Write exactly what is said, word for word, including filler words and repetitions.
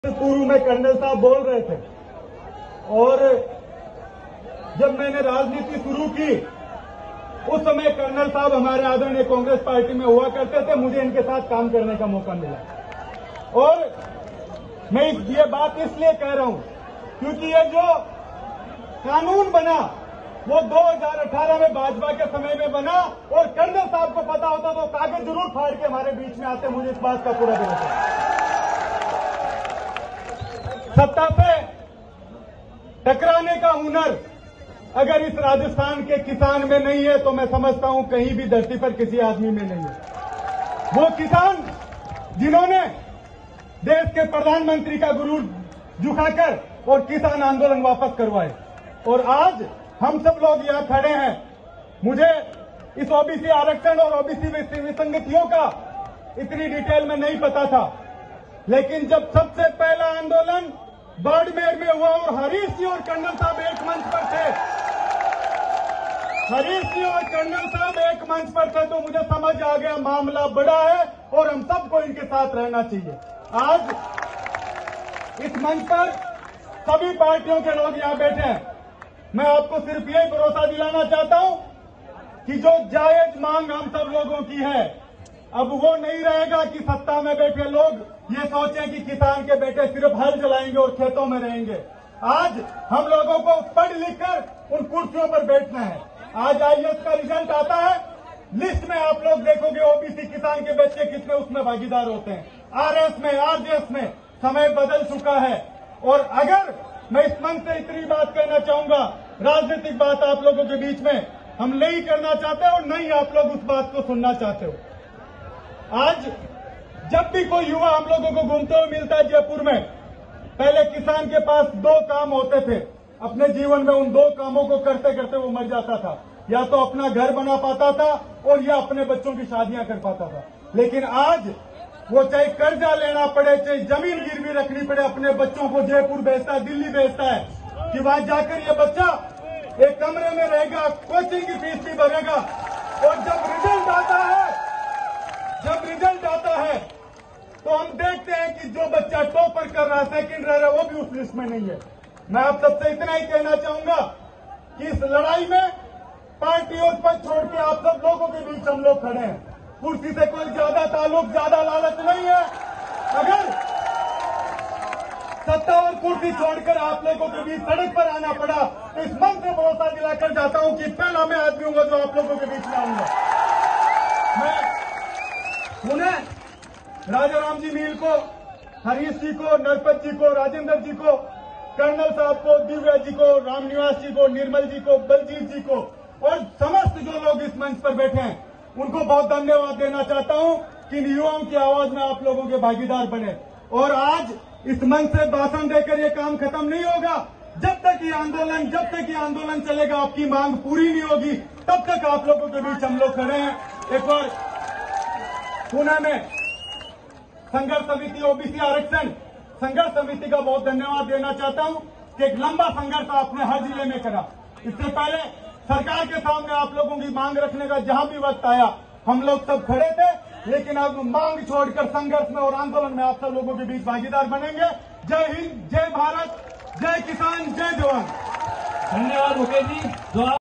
शुरू में कर्नल साहब बोल रहे थे और जब मैंने राजनीति शुरू की उस समय कर्नल साहब हमारे आदरणीय कांग्रेस पार्टी में हुआ करते थे। मुझे इनके साथ काम करने का मौका मिला और मैं ये बात इसलिए कह रहा हूं क्योंकि ये जो कानून बना वो दो हज़ार अठारह में भाजपा के समय में बना और कर्नल साहब को पता होता तो कागज जरूर फाड़ के हमारे बीच में आते। मुझे इस बात का पूरा भरोसा है। सत्ता से टकराने का हुनर अगर इस राजस्थान के किसान में नहीं है तो मैं समझता हूं कहीं भी धरती पर किसी आदमी में नहीं है। वो किसान जिन्होंने देश के प्रधानमंत्री का गुरूर झुकाकर और किसान आंदोलन वापस करवाए और आज हम सब लोग यहां खड़े हैं। मुझे इस ओबीसी आरक्षण और ओबीसी विसंगतियों का इतनी डिटेल में नहीं पता था, लेकिन जब सबसे पहला आंदोलन बाड़मेर में हुआ और हरीश जी और कर्नल साहब एक मंच पर थे, हरीश जी और कर्नल साहब एक मंच पर थे तो मुझे समझ आ गया मामला बड़ा है और हम सबको इनके साथ रहना चाहिए। आज इस मंच पर सभी पार्टियों के लोग यहां बैठे हैं। मैं आपको सिर्फ यही भरोसा दिलाना चाहता हूं कि जो जायज मांग हम सब लोगों की है अब वो नहीं रहेगा कि सत्ता में बैठे लोग ये सोचें कि किसान के बेटे सिर्फ हल चलाएंगे और खेतों में रहेंगे। आज हम लोगों को पढ़ लिख कर उन कुर्सियों पर बैठना है। आज आईएएस का रिजल्ट आता है, लिस्ट में आप लोग देखोगे ओबीसी किसान के बच्चे कितने उसमें भागीदार होते हैं। आरएस में, आरजेएस में समय बदल चुका है और अगर मैं इस मंच से इतनी बात कहना चाहूंगा, राजनीतिक बात आप लोगों के बीच में हम नहीं करना चाहते और नहीं आप लोग उस बात को सुनना चाहते हो। आज जब भी कोई युवा हम लोगों को घूमते हुए मिलता है जयपुर में, पहले किसान के पास दो काम होते थे अपने जीवन में, उन दो कामों को करते करते वो मर जाता था। या तो अपना घर बना पाता था और या अपने बच्चों की शादियां कर पाता था। लेकिन आज वो चाहे कर्जा लेना पड़े, चाहे जमीन गिरवी रखनी पड़े, अपने बच्चों को जयपुर भेजता है, दिल्ली भेजता है कि वहां जाकर ये बच्चा एक कमरे में रहेगा, कोचिंग की फीस भी भरेगा और जब रिजल्ट आता है जब रिजल्ट आता है तो हम देखते हैं कि जो बच्चा टॉपर कर रहा है, सेकंड रह रहा है, वो भी उस लिस्ट में नहीं है। मैं आप सबसे इतना ही कहना चाहूंगा कि इस लड़ाई में पार्टी और पद छोड़ के आप सब लोगों के बीच हम लोग खड़े हैं। कुर्सी से कोई ज्यादा ताल्लुक, ज्यादा लालच नहीं है। अगर सत्ता और कुर्सी छोड़कर आप लोगों के बीच सड़क पर आना पड़ा तो इस मन से भरोसा दिलाकर जाता हूं कि पहला मैं आदमी हूंगा जो आप लोगों के बीच में आऊंगा। मैं उन्हें राजा राम जी मील को, हरीश जी को, नरपत जी को, राजेंद्र जी को, कर्नल साहब को, दिव्या जी को, रामनिवास जी को, निर्मल जी को, बलजीत जी को और समस्त जो लोग इस मंच पर बैठे हैं उनको बहुत धन्यवाद देना चाहता हूं कि इन युवाओं की आवाज में आप लोगों के भागीदार बने। और आज इस मंच से भाषण देकर ये काम खत्म नहीं होगा। जब तक ये आंदोलन जब तक ये आंदोलन चलेगा, आपकी मांग पूरी नहीं होगी, तब तक आप लोगों के बीच हम लोग खड़े हैं। एक बार पुणे में संघर्ष समिति ओबीसी आरक्षण संघर्ष समिति का बहुत धन्यवाद देना चाहता हूं कि एक लंबा संघर्ष आपने हर जिले में करा। इससे पहले सरकार के सामने आप लोगों की मांग रखने का जहां भी वक्त आया हम लोग सब खड़े थे, लेकिन अब मांग छोड़कर संघर्ष में और आंदोलन में आप सब लोगों के बीच भागीदार बनेंगे। जय हिंद, जय भारत, जय किसान, जय जवान। धन्यवाद मुकेश जी।